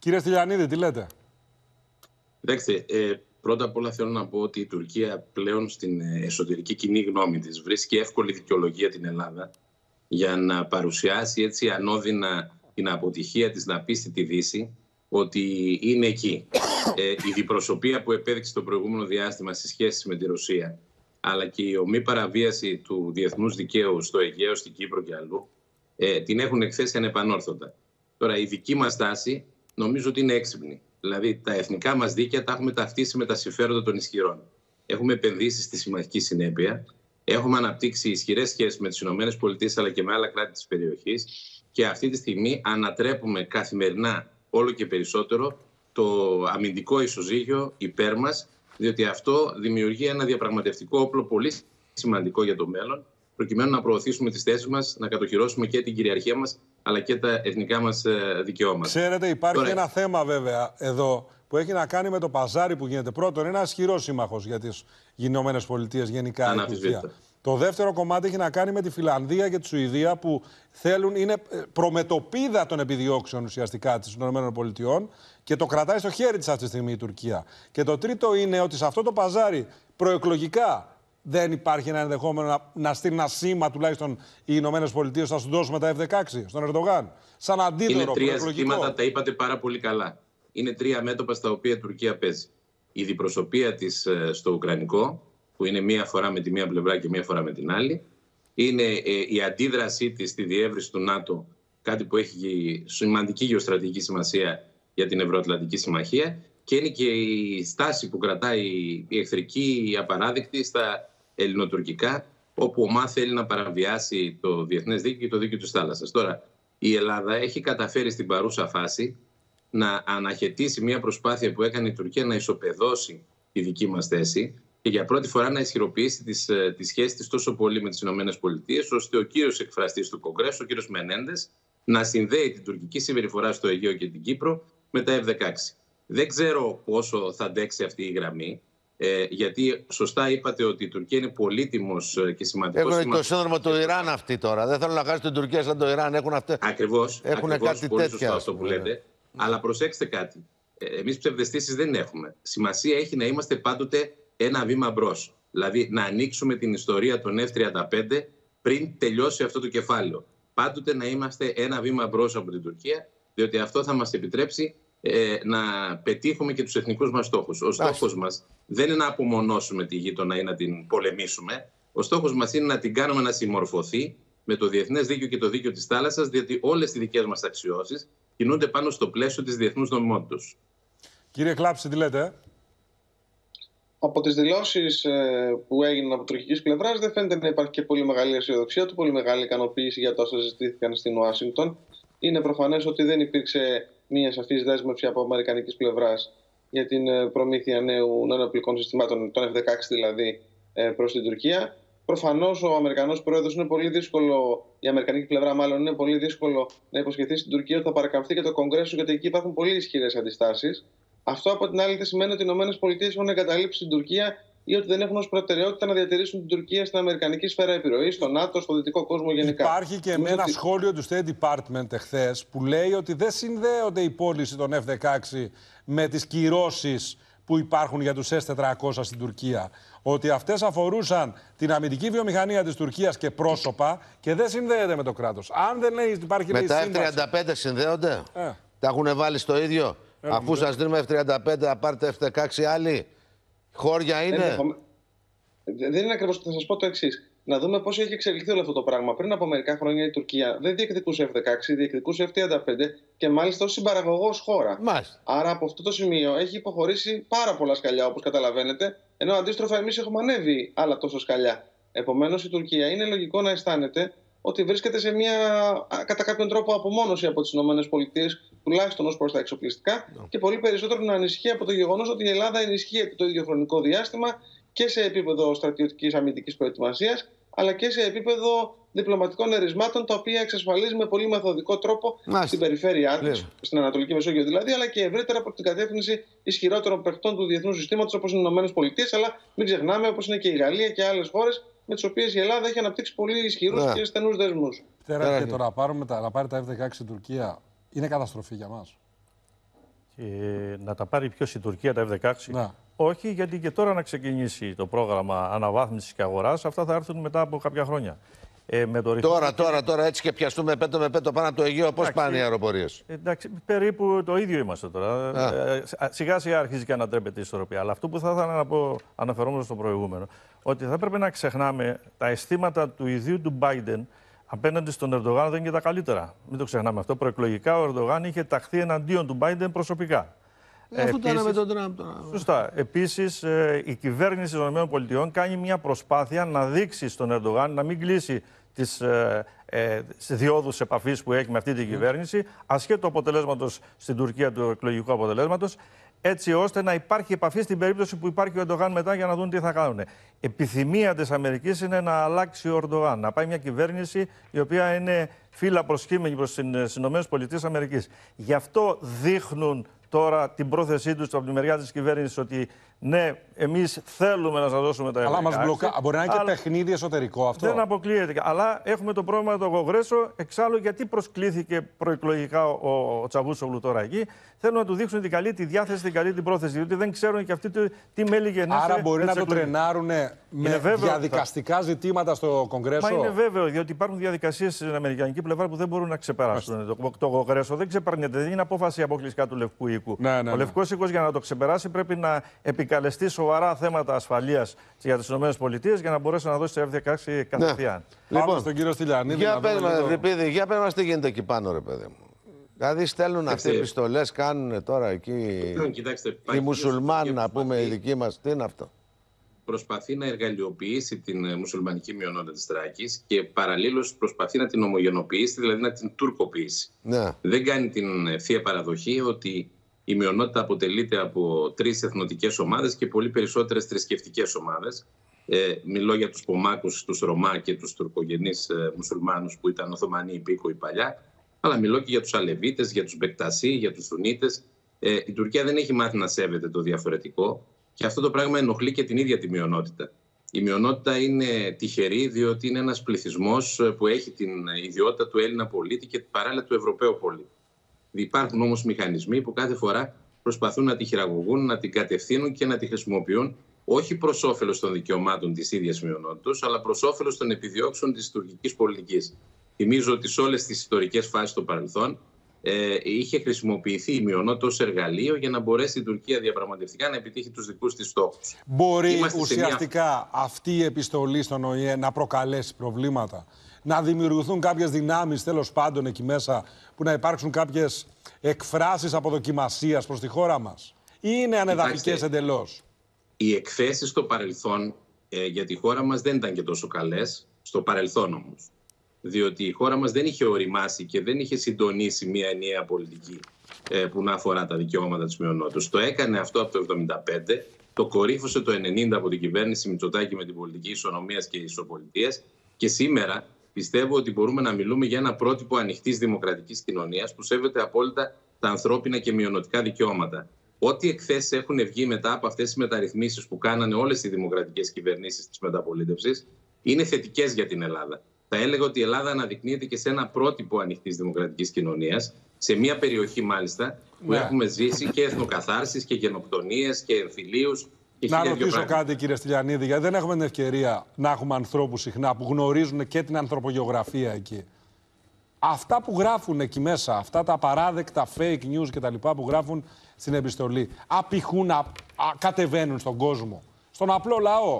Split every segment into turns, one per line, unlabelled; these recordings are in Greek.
Κύριε Στυλιανίδη, τι λέτε?
Κοιτάξτε, πρώτα απ' όλα θέλω να πω ότι η Τουρκία πλέον στην εσωτερική κοινή γνώμη της βρίσκει εύκολη δικαιολογία την Ελλάδα για να παρουσιάσει έτσι ανώδυνα την αποτυχία της να πείσει τη Δύση ότι είναι εκεί. Η διπροσωπεία που επέδειξε το προηγούμενο διάστημα στις σχέσεις με τη Ρωσία, αλλά και η ομή παραβίαση του διεθνούς δικαίου στο Αιγαίο, στην Κύπρο και αλλού, την έχουν εκθέσει ανεπανόρθωτα. Τώρα, η δική μας στάση νομίζω ότι είναι έξυπνη. Δηλαδή, τα εθνικά μας δίκαια τα έχουμε ταυτίσει με τα συμφέροντα των ισχυρών. Έχουμε επενδύσει στη συμμαχική συνέπεια. Έχουμε αναπτύξει ισχυρές σχέσεις με τις ΗΠΑ αλλά και με άλλα κράτη της περιοχής. Και αυτή τη στιγμή ανατρέπουμε καθημερινά όλο και περισσότερο το αμυντικό ισοζύγιο υπέρ μας, διότι αυτό δημιουργεί ένα διαπραγματευτικό όπλο πολύ σημαντικό για το μέλλον, προκειμένου να προωθήσουμε τις θέσεις μας, να κατοχυρώσουμε και την κυριαρχία μας, αλλά και τα εθνικά μας δικαιώματα.
Ξέρετε, υπάρχει ένα θέμα βέβαια εδώ που έχει να κάνει με το παζάρι που γίνεται. Πρώτον, είναι ένα ισχυρό σύμμαχος για τις Ηνωμένες Πολιτείες γενικά η Τουρκία. Το δεύτερο κομμάτι έχει να κάνει με τη Φιλανδία και τη Σουηδία που είναι προμετωπίδα των επιδιώξεων ουσιαστικά της ΗΠΑ και το κρατάει στο χέρι της αυτή τη στιγμή η Τουρκία. Και το τρίτο είναι ότι σε αυτό το παζάρι προεκλογικά δεν υπάρχει ένα ενδεχόμενο να στείλει ένα σήμα τουλάχιστον οι Ηνωμένες Πολιτείες θα σου δώσουμε τα F-16 στον Ερντογάν. Σαν αντίδωρο προεκλογικό.
Είναι τρία ζητήματα, τα είπατε πάρα πολύ καλά. Είναι τρία μέτωπα στα οποία η Τουρκία παίζει. Η διπροσωπεία της στο Ουκρανικό, που είναι μία φορά με τη μία πλευρά και μία φορά με την άλλη. Είναι η αντίδρασή της στη διεύρυνση του ΝΑΤΟ, κάτι που έχει σημαντική γεωστρατηγική σημασία για την Ευρωατλαντική Συμμαχία. Και είναι και η στάση που κρατάει η εχθρική, η απαράδεκτη στα ελληνοτουρκικά, όπου ο ΜΑ θέλει να παραβιάσει το διεθνές δίκαιο και το δίκαιο της θάλασσας. Τώρα, η Ελλάδα έχει καταφέρει στην παρούσα φάση να αναχαιτήσει μια προσπάθεια που έκανε η Τουρκία να ισοπεδώσει τη δική μας θέση και για πρώτη φορά να ισχυροποιήσει τη σχέση της τόσο πολύ με τις ΗΠΑ, ώστε ο κύριος εκφραστής του Κογκρέσου, ο κύριος Μενέντες, να συνδέει την τουρκική συμπεριφορά στο Αιγαίο και την Κύπρο με τα F-16. Δεν ξέρω πόσο θα αντέξει αυτή η γραμμή, γιατί σωστά είπατε ότι η Τουρκία είναι πολύτιμος και σημαντικός.
Έχουν το σύνδρομο του Ιράν αυτοί τώρα. Δεν θέλουν να χάσουν την Τουρκία σαν το Ιράν.
Ακριβώς.
Κάτι
πολύ
τέτοια.
Σωστά αυτό που λέτε. Αλλά προσέξτε κάτι. Εμείς ψευδαισθήσεις δεν έχουμε. Σημασία έχει να είμαστε πάντοτε ένα βήμα μπρος. Δηλαδή να ανοίξουμε την ιστορία των F-35 πριν τελειώσει αυτό το κεφάλαιο. Πάντοτε να είμαστε ένα βήμα μπρος από την Τουρκία, διότι αυτό θα μας επιτρέψει να πετύχουμε και τους εθνικούς μας στόχους. Ο στόχος μας δεν είναι να απομονώσουμε τη γείτονα ή να την πολεμήσουμε. Ο στόχος μας είναι να την κάνουμε να συμμορφωθεί με το διεθνές δίκαιο και το δίκαιο της θάλασσας, διότι όλες οι δικές μας αξιώσεις κινούνται πάνω στο πλαίσιο της διεθνούς νομιμότητας.
Κύριε Κλάψη, τι λέτε?
Από τις δηλώσεις που έγιναν από τουρκικής πλευράς δεν φαίνεται να υπάρχει και πολύ μεγάλη αισιοδοξία, ούτε πολύ μεγάλη ικανοποίηση για το όσα συζητήθηκαν στην Ουάσιγκτον. Είναι προφανές ότι δεν υπήρξε μία σαφής δέσμευση από αμερικανικής πλευράς για την προμήθεια νέων οπλικών συστημάτων, των F-16 δηλαδή, προς την Τουρκία. Προφανώς ο Αμερικανός πρόεδρος είναι πολύ δύσκολο, η αμερικανική πλευρά μάλλον είναι πολύ δύσκολο να υποσχεθεί στην Τουρκία ότι θα παρακαμφθεί και το Κογκρέσο, γιατί εκεί υπάρχουν πολύ ισχυρές αντιστάσεις. Αυτό από την άλλη δεν σημαίνει ότι οι ΗΠΑ έχουν εγκαταλείψει την Τουρκία ή ότι δεν έχουν ως προτεραιότητα να διατηρήσουν την Τουρκία στην αμερικανική σφαίρα επιρροής, στο ΝΑΤΟ, στο δυτικό κόσμο γενικά.
Υπάρχει και ένα σχόλιο του State Department εχθές που λέει ότι δεν συνδέονται η πώληση των F-16 με τις κυρώσεις που υπάρχουν για τους S-400 στην Τουρκία. Ότι αυτές αφορούσαν την αμυντική βιομηχανία της Τουρκίας και πρόσωπα και δεν συνδέεται με το κράτος. Αν δεν λέει, υπάρχει
με
σύμβαση.
Τα F-35 συνδέονται. Τα έχουν βάλει στο ίδιο. Αφού σας δίνουμε F-35, θα πάρετε F-16 άλλοι. Χώρια είναι.
Δεν είναι ακριβώς. Θα σας πω το εξής. Να δούμε πώς έχει εξελιχθεί όλο αυτό το πράγμα. Πριν από μερικά χρόνια η Τουρκία δεν διεκδικούσε F-16, διεκδικούσε F-35 και μάλιστα ως συμπαραγωγός χώρα. Άρα από αυτό το σημείο έχει υποχωρήσει πάρα πολλά σκαλιά, όπως καταλαβαίνετε, ενώ αντίστροφα εμείς έχουμε ανέβει άλλα τόσο σκαλιά. Επομένως η Τουρκία είναι λογικό να αισθάνεται ότι βρίσκεται σε μια κατά κάποιον τρόπο απομόνωση από τις ΗΠΑ, τουλάχιστον ως προς τα εξοπλιστικά, και πολύ περισσότερο να ανησυχεί από το γεγονός ότι η Ελλάδα ενισχύεται το ίδιο χρονικό διάστημα και σε επίπεδο στρατιωτικής αμυντικής προετοιμασίας, αλλά και σε επίπεδο διπλωματικών ερισμάτων, τα οποία εξασφαλίζει με πολύ μεθοδικό τρόπο στην περιφέρειά της, στην Ανατολική Μεσόγειο δηλαδή, αλλά και ευρύτερα από την κατεύθυνση ισχυρότερων παιχτών του διεθνούς συστήματος, όπως είναι οι ΗΠΑ, αλλά μην ξεχνάμε, όπως είναι και η Γαλλία και άλλες χώρες, με τις οποίες η Ελλάδα έχει αναπτύξει πολύ ισχυρούς και στενούς δεσμούς.
Και τώρα να πάρει τα F-16 στην Τουρκία είναι καταστροφή για μας.
να τα πάρει ποιος, η Τουρκία τα F-16? Να. Όχι, γιατί και τώρα να ξεκινήσει το πρόγραμμα αναβάθμισης και αγοράς, αυτά θα έρθουν μετά από κάποια χρόνια. Με το
τώρα έτσι και πιαστούμε πέτο με πέτο πάνω από το Αιγαίο, πώς πάνε οι αεροπορίες?
Εντάξει, περίπου το ίδιο είμαστε τώρα. Σιγά σιγά αρχίζει και ανατρέπεται η ισορροπία. Αλλά αυτό που θα ήθελα να πω, αναφερόμενο στο προηγούμενο, ότι θα έπρεπε να ξεχνάμε τα αισθήματα του ιδίου του Biden απέναντι στον Ερντογάν δεν είναι και τα καλύτερα. Μην το ξεχνάμε αυτό. Προεκλογικά ο Ερντογάν είχε ταχθεί εναντίον του Biden προσωπικά.
Αφού ήταν με τον Τραμπ.
Σωστά. Επίσης, η κυβέρνηση των ΗΠΑ κάνει μια προσπάθεια να δείξει στον Ερντογάν να μην κλείσει τις διόδους επαφής που έχει με αυτή την κυβέρνηση, ασχέτω αποτελέσματος στην Τουρκία, του εκλογικού αποτελέσματος, έτσι ώστε να υπάρχει επαφή στην περίπτωση που υπάρχει ο Ερντογάν μετά για να δουν τι θα κάνουν. Επιθυμία της Αμερικής είναι να αλλάξει ο Ερντογάν, να πάει μια κυβέρνηση η οποία είναι φύλλα προσκύμενη προς τις ΗΠΑ. Γι' αυτό δείχνουν τώρα την πρόθεσή τους από τη μεριά της κυβέρνησης ότι ναι, εμείς θέλουμε να σας δώσουμε τα F-16.
Αλλά μας μπλοκά. Μπορεί να είναι και παιχνίδι εσωτερικό αυτό.
Δεν αποκλείεται. Αλλά έχουμε το πρόβλημα του Κογκρέσο. Εξάλλου, γιατί προσκλήθηκε προεκλογικά ο Τσαβούσογλου τώρα εκεί? Θέλουν να του δείξουν την καλή τη διάθεση, την καλή την πρόθεση. Διότι δεν ξέρουν και αυτοί τι μέλη γεννάνε.
Άρα μπορεί να το τρενάρουν με διαδικαστικά ζητήματα στο Κογκρέσο.
Μα είναι βέβαιο, διότι υπάρχουν διαδικασίες στην αμερικανική πλευρά που δεν μπορούν να ξεπεράσουν. Το Κογκρέσο δεν ξεπερνιέται. Δεν είναι απόφαση αποκλειστικά του Λευκού Οίκου. Ο Λευκός Οίκος για να το ξεπεράσει πρέπει να επικαλεστεί σοβαρά θέματα ασφαλείας για τις ΗΠΑ για να μπορέσει να δώσει το F-16 κατευθείαν.
Λοιπόν, στον κύριο Στυλιανίδη.
Για πες μας τι γίνεται εκεί πάνω, ρε παιδί μου. Δηλαδή στέλνουν αυτοί οι επιστολές, κάνουν τώρα εκεί οι μουσουλμάνοι, να πούμε, οι δικοί μας. Τι είναι αυτό?
Προσπαθεί να εργαλειοποιήσει την μουσουλμανική μειονότητα της Θράκης και παραλλήλως προσπαθεί να την ομογενοποιήσει, δηλαδή να την τουρκοποιήσει. Ναι. Δεν κάνει την θεία παραδοχή ότι η μειονότητα αποτελείται από 3 εθνοτικές ομάδες και πολύ περισσότερες θρησκευτικές ομάδες. Μιλώ για τους Πομάκους, τους Ρωμά και τους τουρκογενείς μουσουλμάνους που ήταν Οθωμανοί υπήκοοι παλιά. Αλλά μιλώ και για τους Αλεβίτες, για τους Μπεκτασί, για τους Σουνίτες. Η Τουρκία δεν έχει μάθει να σέβεται το διαφορετικό και αυτό το πράγμα ενοχλεί και την ίδια τη μειονότητα. Η μειονότητα είναι τυχερή διότι είναι ένας πληθυσμός που έχει την ιδιότητα του Έλληνα πολίτη και παράλληλα του Ευρωπαίου πολίτη. Υπάρχουν όμως μηχανισμοί που κάθε φορά προσπαθούν να τη χειραγωγούν, να την κατευθύνουν και να τη χρησιμοποιούν όχι προς όφελος των δικαιωμάτων της ίδιας μειονότητας, αλλά προς όφελος των επιδιώξεων της τουρκικής πολιτικής. Θυμίζω ότι σε όλες τις ιστορικές φάσεις στο παρελθόν είχε χρησιμοποιηθεί η μειονότητα ως εργαλείο για να μπορέσει η Τουρκία διαπραγματευτικά να επιτύχει τους δικούς της στόχους.
Μπορεί ουσιαστικά αυτή η επιστολή στον ΟΗΕ να προκαλέσει προβλήματα, να δημιουργηθούν κάποιες δυνάμεις τέλος πάντων εκεί μέσα, που να υπάρξουν κάποιες εκφράσεις αποδοκιμασίας προς τη χώρα μας, ή είναι ανεδαφικές εντελώς?
Οι εκθέσεις στο παρελθόν για τη χώρα μας δεν ήταν και τόσο καλές, στο παρελθόν όμως. Διότι η χώρα μας δεν είχε οριμάσει και δεν είχε συντονίσει μια ενιαία πολιτική που να αφορά τα δικαιώματα της μειονότητας. Το έκανε αυτό από το 1975, το κορύφωσε το 1990 από την κυβέρνηση Μητσοτάκη με την πολιτική ισονομίας και ισοπολιτείας και σήμερα πιστεύω ότι μπορούμε να μιλούμε για ένα πρότυπο ανοιχτής δημοκρατικής κοινωνίας που σέβεται απόλυτα τα ανθρώπινα και μειονοτικά δικαιώματα. Ό,τι εκθέσεις έχουν βγει μετά από αυτές τις μεταρρυθμίσεις που κάνανε όλες οι δημοκρατικές κυβερνήσεις της μεταπολίτευσης είναι θετικές για την Ελλάδα. Θα έλεγα ότι η Ελλάδα αναδεικνύεται και σε ένα πρότυπο ανοιχτής δημοκρατικής κοινωνίας, σε μια περιοχή μάλιστα που έχουμε ζήσει και εθνοκαθάρσεις και γενοκτονίες και εμφυλίους.
Να ρωτήσω κάτι, κύριε Στυλιανίδη, γιατί δεν έχουμε την ευκαιρία να έχουμε ανθρώπους συχνά που γνωρίζουν και την ανθρωπογεωγραφία εκεί. Αυτά που γράφουν εκεί μέσα, αυτά τα απαράδεκτα fake news κτλ. Που γράφουν στην επιστολή, απηχούν, κατεβαίνουν στον κόσμο, στον απλό λαό.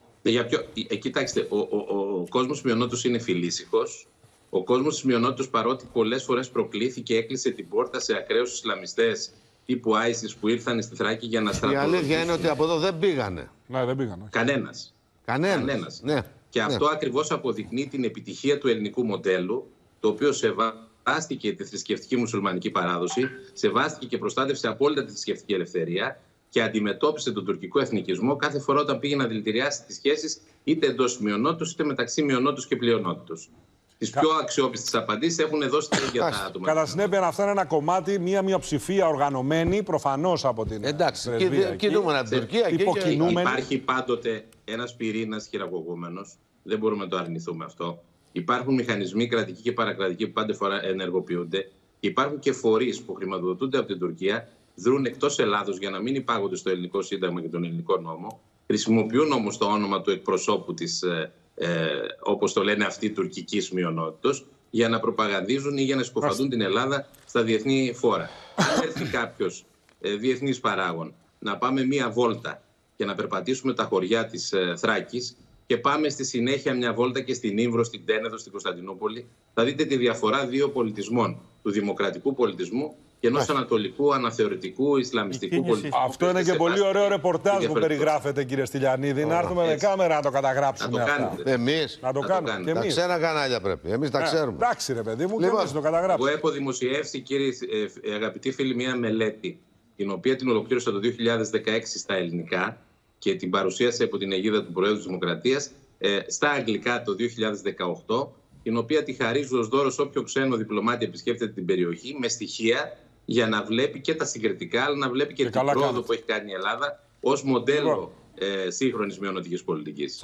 Κοιτάξτε, ο κόσμος μειονότητος είναι φιλήσυχος. Ο κόσμος της μειονότητας, παρότι πολλές φορές προκλήθηκε, έκλεισε την πόρτα σε ακραίους Ισλαμιστές τύπου ISIS που ήρθαν στη Θράκη για να στρατολογήσουν.
Η αλήθεια είναι ότι από εδώ δεν πήγανε.
Ναι, δεν πήγανε.
Κανένας. Ναι. Και αυτό ακριβώς αποδεικνύει την επιτυχία του ελληνικού μοντέλου, το οποίο σεβάστηκε τη θρησκευτική μουσουλμανική παράδοση, σεβάστηκε και προστάτευσε απόλυτα τη θρησκευτική ελευθερία και αντιμετώπισε τον τουρκικό εθνικισμό κάθε φορά όταν πήγε να δηλητηριάσει τις σχέσεις είτε εντός μειονότητος είτε μεταξύ μειονότητος και πλειονότητος. Τις πιο αξιόπιστες απαντήσεις έχουν δώσει τα ίδια τα άτομα.
Κατά συνέπεια, αυτό είναι ένα κομμάτι, μια μειοψηφία οργανωμένη προφανώς από την.
Εντάξει, κινούμενα την Τουρκία.
Υπάρχει πάντοτε ένας πυρήνας χειραγωγούμενος. Δεν μπορούμε να το αρνηθούμε αυτό. Υπάρχουν μηχανισμοί κρατικοί και παρακρατικοί που πάντα φορά ενεργοποιούνται. Υπάρχουν και φορείς που χρηματοδοτούνται από την Τουρκία δρούν εκτός Ελλάδος για να μην υπάγονται στο ελληνικό σύνταγμα και τον ελληνικό νόμο. Χρησιμοποιούν όμως το όνομα του εκπροσώπου της, όπως το λένε αυτοί, τουρκικής μειονότητος, για να προπαγανδίζουν ή για να σκοφαντούν την Ελλάδα στα διεθνή φόρα. Αν έρθει κάποιος διεθνής παράγων να πάμε μία βόλτα και να περπατήσουμε τα χωριά της Θράκης και πάμε στη συνέχεια μια βόλτα και στην Ήμβρο, στην Τένεδο, στην Κωνσταντινούπολη, θα δείτε τη διαφορά δύο πολιτισμών. Του δημοκρατικού πολιτισμού και ενός ανατολικού, αναθεωρητικού, ισλαμιστικού πολιτισμού.
Αυτό είναι και πολύ ωραίο ρεπορτάζ που περιγράφετε, κύριε Στυλιανίδη. Να έρθουμε με κάμερα να το καταγράψουμε.
Εμείς
να το κάνουμε.
Τα ξένα κανάλια πρέπει. Εμείς τα ξέρουμε.
Εντάξει, ρε παιδί μου, και εμείς το καταγράψουμε.
Εγώ έχω δημοσιεύσει, κύριε αγαπητοί φίλοι, μια μελέτη, την οποία την ολοκλήρωσα το 2016 στα ελληνικά και την παρουσίασε από την αιγίδα του Προέδρου της Δημοκρατίας στα αγγλικά το 2018, την οποία τη χαρίζω ως δώρο σε όποιο ξένο διπλωμάτη επισκέπτεται την περιοχή, με στοιχεία για να βλέπει και τα συγκριτικά, αλλά να βλέπει και την πρόοδο που έχει κάνει η Ελλάδα ως μοντέλο σύγχρονης μειονοτικής πολιτικής.